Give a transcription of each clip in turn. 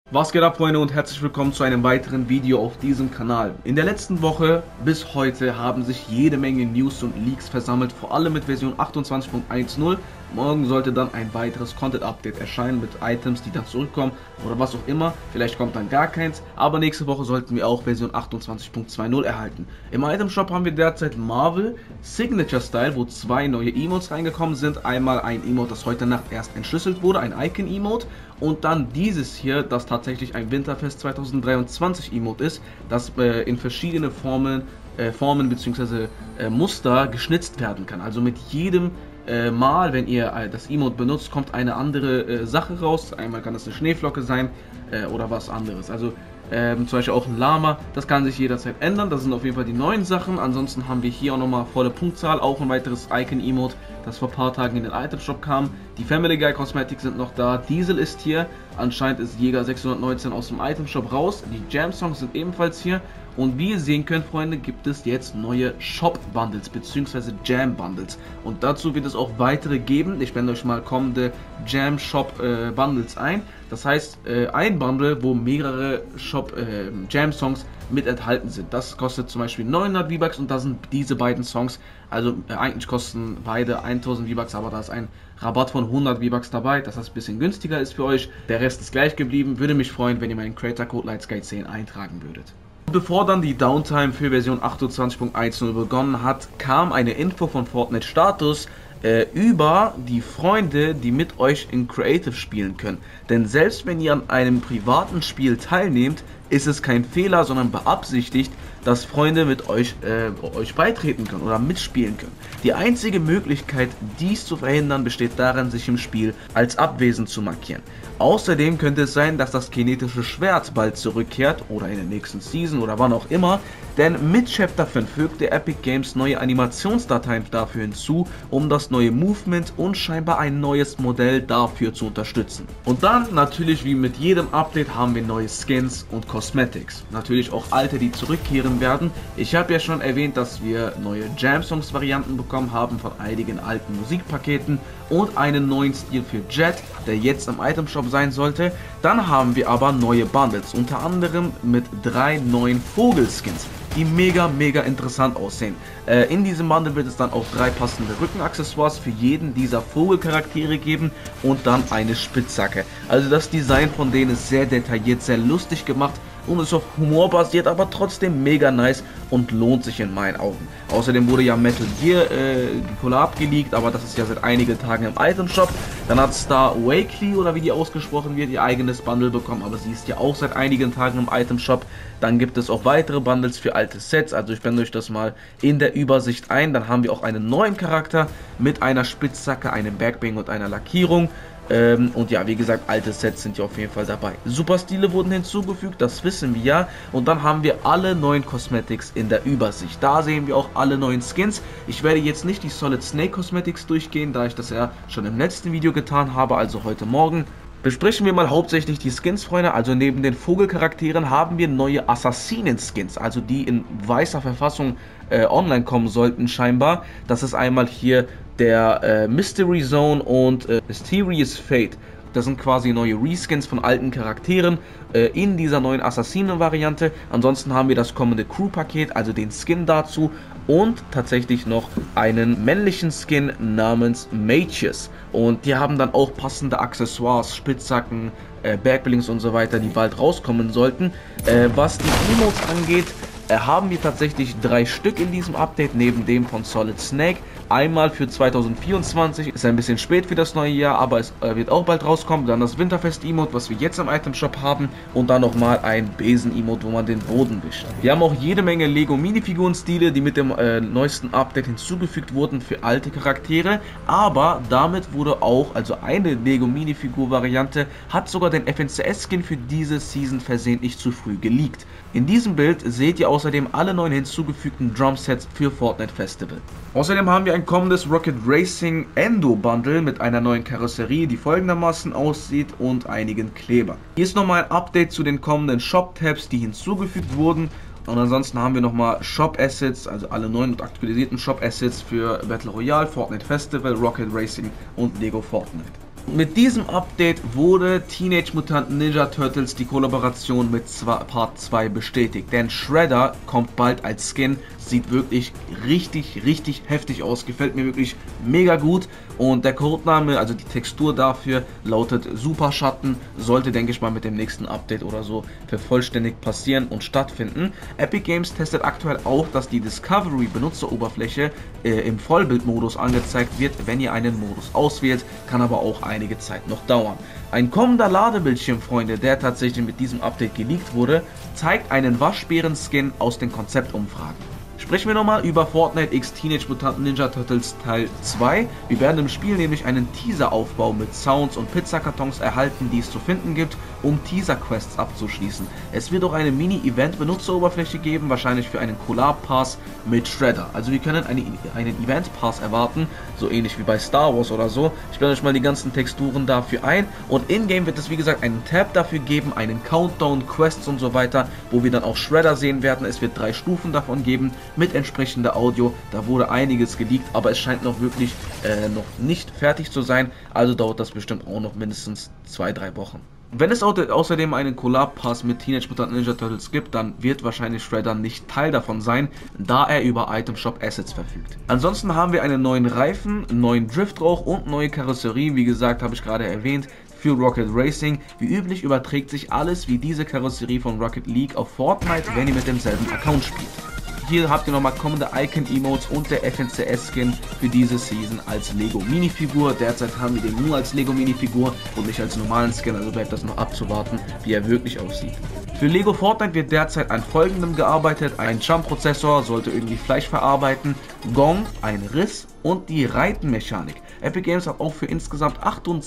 Was geht ab, Freunde, und herzlich willkommen zu einem weiteren Video auf diesem Kanal. In der letzten Woche bis heute haben sich jede Menge News und Leaks versammelt, vor allem mit Version 28.10. Morgen sollte dann ein weiteres Content-Update erscheinen mit Items, die dann zurückkommen oder was auch immer. Vielleicht kommt dann gar keins, aber nächste Woche sollten wir auch Version 28.20 erhalten. Im Item-Shop haben wir derzeit Marvel Signature Style, wo zwei neue Emotes reingekommen sind. Einmal ein Emote, das heute Nacht erst entschlüsselt wurde, ein Icon-Emote. Und dann dieses hier, das tatsächlich ein Winterfest 2023 Emote ist, das in verschiedene Formen bzw. Muster geschnitzt werden kann. Also mit jedem Mal, wenn ihr das Emote benutzt, kommt eine andere Sache raus. Einmal kann es eine Schneeflocke sein oder was anderes. Also zum Beispiel auch ein Lama, das kann sich jederzeit ändern. Das sind auf jeden Fall die neuen Sachen. Ansonsten haben wir hier auch nochmal volle Punktzahl, auch ein weiteres Icon-Emote, das vor ein paar Tagen in den Item-Shop kam. Die Family Guy Cosmetics sind noch da. Diesel ist hier. Anscheinend ist Jäger 619 aus dem Item-Shop raus. Die Jam-Songs sind ebenfalls hier. Und wie ihr sehen könnt, Freunde, gibt es jetzt neue Shop-Bundles bzw. Jam-Bundles. Und dazu wird es auch weitere geben. Ich blende euch mal kommende Jam-Shop-Bundles ein. Das heißt, ein Bundle, wo mehrere Jam-Songs mit enthalten sind. Das kostet zum Beispiel 900 V-Bucks und da sind diese beiden Songs. Also eigentlich kosten beide 1000 V-Bucks, aber da ist ein Rabatt von 100 V-Bucks dabei, dass das ein bisschen günstiger ist für euch. Der Rest ist gleich geblieben. Würde mich freuen, wenn ihr meinen Creator-Code LightsGuide10 eintragen würdet. Bevor dann die Downtime für Version 28.10 begonnen hat, kam eine Info von Fortnite Status über die Freunde, die mit euch in Creative spielen können. Denn selbst wenn ihr an einem privaten Spiel teilnehmt, ist es kein Fehler, sondern beabsichtigt, dass Freunde mit euch beitreten können oder mitspielen können. Die einzige Möglichkeit, dies zu verhindern, besteht darin, sich im Spiel als abwesend zu markieren. Außerdem könnte es sein, dass das kinetische Schwert bald zurückkehrt oder in der nächsten Season oder wann auch immer, denn mit Chapter 5 fügte Epic Games neue Animationsdateien dafür hinzu, um das neue Movement und scheinbar ein neues Modell dafür zu unterstützen. Und dann natürlich wie mit jedem Update haben wir neue Skins und Cosmetics. Natürlich auch alte, die zurückkehren werden. Ich habe ja schon erwähnt, dass wir neue Jam-Songs-Varianten bekommen haben von einigen alten Musikpaketen und einen neuen Stil für Jet, der jetzt im Item-Shop sein sollte. Dann haben wir aber neue Bundles, unter anderem mit 3 neuen Vogelskins, die mega interessant aussehen. In diesem Bundle wird es dann auch 3 passende Rückenaccessoires für jeden dieser Vogelcharaktere geben und dann eine Spitzhacke. Also das Design von denen ist sehr detailliert, sehr lustig gemacht und ist auf Humor basiert, aber trotzdem mega nice und lohnt sich in meinen Augen. Außerdem wurde ja Metal Gear die Collab geleakt, aber das ist ja seit einigen Tagen im Item Shop. Dann hat Star Wakely, oder wie die ausgesprochen wird, ihr eigenes Bundle bekommen, aber sie ist ja auch seit einigen Tagen im Item Shop. Dann gibt es auch weitere Bundles für alte Sets, also ich blende euch das mal in der Übersicht ein. Dann haben wir auch einen neuen Charakter mit einer Spitzhacke, einem Backbling und einer Lackierung. Und ja, wie gesagt, alte Sets sind ja auf jeden Fall dabei. Superstile wurden hinzugefügt, das wissen wir ja. Und dann haben wir alle neuen Cosmetics in der Übersicht. Da sehen wir auch alle neuen Skins. Ich werde jetzt nicht die Solid Snake Cosmetics durchgehen, da ich das ja schon im letzten Video getan habe, also heute Morgen. Besprechen wir mal hauptsächlich die Skins, Freunde. Also neben den Vogelcharakteren haben wir neue Assassinen-Skins, also die in weißer Verfassung online kommen sollten scheinbar. Das ist einmal hier der Mystery Zone und Mysterious Fate. Das sind quasi neue Reskins von alten Charakteren in dieser neuen Assassinen-Variante. Ansonsten haben wir das kommende Crew-Paket, also den Skin dazu und tatsächlich noch einen männlichen Skin namens Mages. Und die haben dann auch passende Accessoires, Spitzhacken, Backblings und so weiter, die bald rauskommen sollten. Was die Emotes angeht, haben wir tatsächlich 3 Stück in diesem Update, neben dem von Solid Snake. Einmal für 2024, ist ein bisschen spät für das neue Jahr, aber es wird auch bald rauskommen. Dann das Winterfest-Emote, was wir jetzt im Item-Shop haben. Und dann nochmal ein Besen-Emote, wo man den Boden wischt. Wir haben auch jede Menge Lego-Minifiguren-Stile, die mit dem neuesten Update hinzugefügt wurden für alte Charaktere. Aber damit wurde auch, also eine Lego-Minifigur-Variante, hat sogar den FNCS-Skin für diese Season versehentlich zu früh geleakt. In diesem Bild seht ihr außerdem alle neuen hinzugefügten Drumsets für Fortnite Festival. Außerdem haben wir ein kommendes Rocket Racing Endo Bundle mit einer neuen Karosserie, die folgendermaßen aussieht und einigen Kleber. Hier ist nochmal ein Update zu den kommenden Shop-Tabs, die hinzugefügt wurden. Und ansonsten haben wir nochmal Shop Assets, also alle neuen und aktualisierten Shop Assets für Battle Royale, Fortnite Festival, Rocket Racing und Lego Fortnite. Mit diesem Update wurde Teenage Mutant Ninja Turtles die Kollaboration mit Part 2 bestätigt, denn Shredder kommt bald als Skin, sieht wirklich richtig heftig aus, gefällt mir wirklich mega gut und der Codename, also die Textur dafür, lautet Super Schatten, sollte denke ich mal mit dem nächsten Update oder so vervollständigt passieren und stattfinden. Epic Games testet aktuell auch, dass die Discovery Benutzeroberfläche im Vollbildmodus angezeigt wird, wenn ihr einen Modus auswählt, kann aber auch einige Zeit noch dauern. Ein kommender Ladebildschirm, Freunde, der tatsächlich mit diesem Update geleakt wurde, zeigt einen Waschbären-Skin aus den Konzeptumfragen. Sprechen wir nochmal über Fortnite X Teenage Mutant Ninja Turtles Teil 2. Wir werden im Spiel nämlich einen Teaser-Aufbau mit Sounds und Pizzakartons erhalten, die es zu finden gibt, um Teaser-Quests abzuschließen. Es wird auch eine Mini-Event-Benutzeroberfläche geben, wahrscheinlich für einen Collab-Pass mit Shredder. Also wir können einen Event-Pass erwarten, so ähnlich wie bei Star Wars oder so. Ich blende euch mal die ganzen Texturen dafür ein und in-game wird es wie gesagt einen Tab dafür geben, einen Countdown, Quests und so weiter, wo wir dann auch Shredder sehen werden. Es wird 3 Stufen davon geben mit entsprechender Audio. Da wurde einiges geleakt, aber es scheint noch wirklich noch nicht fertig zu sein, also dauert das bestimmt auch noch mindestens 2-3 Wochen. Wenn es außerdem einen Collab-Pass mit Teenage Mutant Ninja Turtles gibt, dann wird wahrscheinlich Shredder nicht Teil davon sein, da er über Item Shop Assets verfügt. Ansonsten haben wir einen neuen Reifen, neuen Driftrauch und neue Karosserie, wie gesagt, habe ich gerade erwähnt, für Rocket Racing. Wie üblich überträgt sich alles wie diese Karosserie von Rocket League auf Fortnite, wenn ihr mit demselben Account spielt. Hier habt ihr nochmal kommende Icon-Emotes und der FNCS-Skin für diese Season als Lego-Minifigur. Derzeit haben wir den nur als Lego-Minifigur und nicht als normalen Skin, also bleibt das noch abzuwarten, wie er wirklich aussieht. Für Lego Fortnite wird derzeit an folgendem gearbeitet: ein Jump-Prozessor sollte irgendwie Fleisch verarbeiten, Gong, ein Riss und die Reitenmechanik. Epic Games hat auch für insgesamt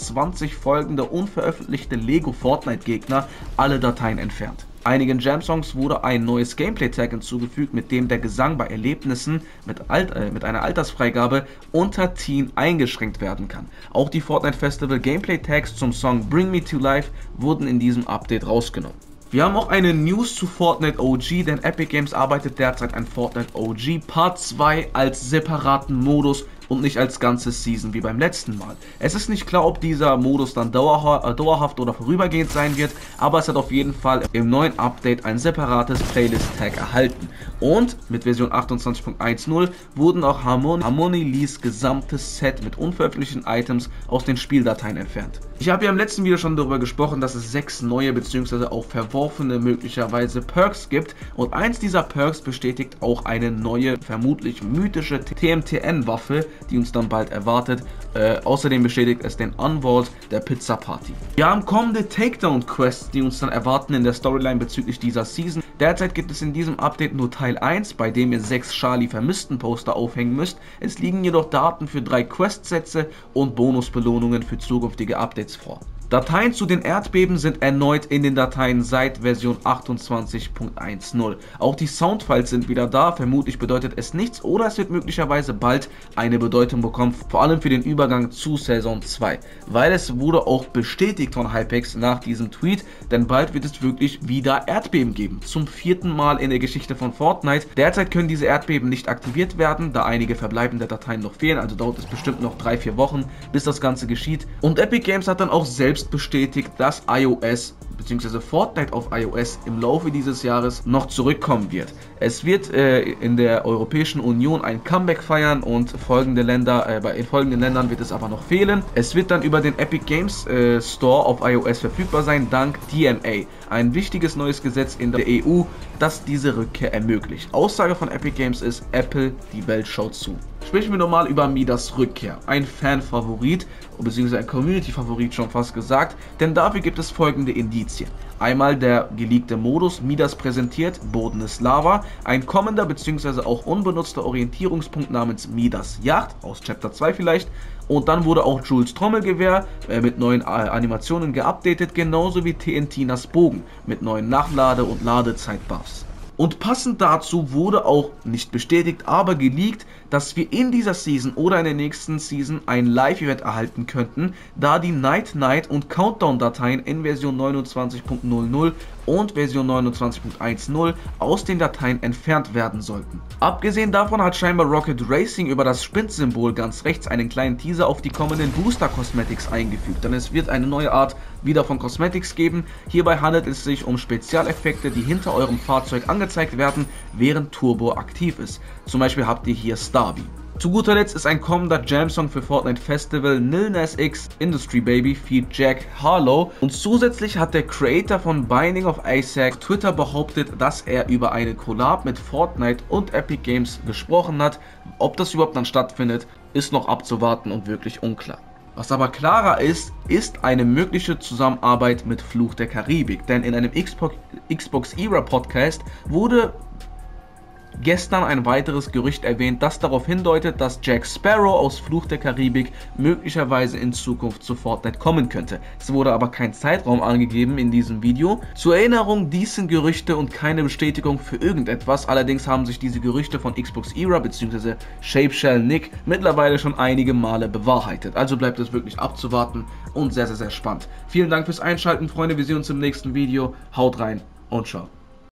28 folgende unveröffentlichte Lego Fortnite Gegner alle Dateien entfernt. Einigen Jam-Songs wurde ein neues Gameplay-Tag hinzugefügt, mit dem der Gesang bei Erlebnissen mit einer Altersfreigabe unter Teen eingeschränkt werden kann. Auch die Fortnite Festival Gameplay-Tags zum Song Bring Me to Life wurden in diesem Update rausgenommen. Wir haben auch eine News zu Fortnite OG, denn Epic Games arbeitet derzeit an Fortnite OG Part 2 als separaten Modus und nicht als ganze Season wie beim letzten Mal. Es ist nicht klar, ob dieser Modus dann dauerhaft oder vorübergehend sein wird, aber es hat auf jeden Fall im neuen Update ein separates Playlist-Tag erhalten. Und mit Version 28.10 wurden auch Harmony Lees gesamtes Set mit unveröffentlichten Items aus den Spieldateien entfernt. Ich habe ja im letzten Video schon darüber gesprochen, dass es 6 neue bzw. auch verworfene möglicherweise Perks gibt und eins dieser Perks bestätigt auch eine neue, vermutlich mythische TMTN-Waffe, die uns dann bald erwartet. Außerdem bestätigt es den Unvault der Pizza Party. Wir haben kommende Takedown-Quests, die uns dann erwarten in der Storyline bezüglich dieser Season. Derzeit gibt es in diesem Update nur Teil 1, bei dem ihr 6 Charlie-Vermissten-Poster aufhängen müsst. Es liegen jedoch Daten für 3 Questsätze und Bonusbelohnungen für zukünftige Updates vor. Dateien zu den Erdbeben sind erneut in den Dateien seit Version 28.10. Auch die Soundfiles sind wieder da, vermutlich bedeutet es nichts oder es wird möglicherweise bald eine Bedeutung bekommen, vor allem für den Übergang zu Saison 2. Weil es wurde auch bestätigt von Hypex nach diesem Tweet, denn bald wird es wirklich wieder Erdbeben geben. Zum 4. Mal in der Geschichte von Fortnite. Derzeit können diese Erdbeben nicht aktiviert werden, da einige verbleibende Dateien noch fehlen, also dauert es bestimmt noch 3-4 Wochen, bis das Ganze geschieht. Und Epic Games hat dann auch selbst bestätigt, dass iOS bzw. Fortnite auf iOS im Laufe dieses Jahres noch zurückkommen wird. Es wird in der Europäischen Union ein Comeback feiern und in folgenden Ländern wird es aber noch fehlen. Es wird dann über den Epic Games Store auf iOS verfügbar sein, dank DMA. Ein wichtiges neues Gesetz in der EU, das diese Rückkehr ermöglicht. Aussage von Epic Games ist: Apple, die Welt schaut zu. Sprechen wir nochmal über Midas Rückkehr. Ein Fan-Favorit, bzw. ein Community-Favorit schon fast gesagt, denn dafür gibt es folgende Indizien. Einmal der geleakte Modus, Midas präsentiert, Boden ist Lava, ein kommender bzw. auch unbenutzter Orientierungspunkt namens Midas Yacht, aus Chapter 2 vielleicht, und dann wurde auch Jules Trommelgewehr mit neuen Animationen geupdatet, genauso wie TNTinas Bogen mit neuen Nachlade- und Ladezeit-Buffs. Und passend dazu wurde auch nicht bestätigt, aber geleakt, dass wir in dieser Season oder in der nächsten Season ein Live-Event erhalten könnten, da die Night und Countdown-Dateien in Version 29.00 und Version 29.10 aus den Dateien entfernt werden sollten. Abgesehen davon hat scheinbar Rocket Racing über das Spind-Symbol ganz rechts einen kleinen Teaser auf die kommenden Booster Cosmetics eingefügt, denn es wird eine neue Art wieder von Cosmetics geben. Hierbei handelt es sich um Spezialeffekte, die hinter eurem Fahrzeug angezeigt werden, während Turbo aktiv ist. Zum Beispiel habt ihr hier Starby. Zu guter Letzt ist ein kommender Jam-Song für Fortnite Festival Lil Nas X Industry Baby feat. Jack Harlow, und zusätzlich hat der Creator von Binding of Isaac auf Twitter behauptet, dass er über eine Collab mit Fortnite und Epic Games gesprochen hat. Ob das überhaupt dann stattfindet, ist noch abzuwarten und wirklich unklar. Was aber klarer ist, ist eine mögliche Zusammenarbeit mit Fluch der Karibik, denn in einem Xbox Era Podcast wurde gestern ein weiteres Gerücht erwähnt, das darauf hindeutet, dass Jack Sparrow aus Fluch der Karibik möglicherweise in Zukunft zu Fortnite kommen könnte. Es wurde aber kein Zeitraum angegeben in diesem Video. Zur Erinnerung, dies sind Gerüchte und keine Bestätigung für irgendetwas. Allerdings haben sich diese Gerüchte von Xbox Era bzw. Shapeshell Nick mittlerweile schon einige Male bewahrheitet. Also bleibt es wirklich abzuwarten und sehr spannend. Vielen Dank fürs Einschalten, Freunde. Wir sehen uns im nächsten Video. Haut rein und ciao.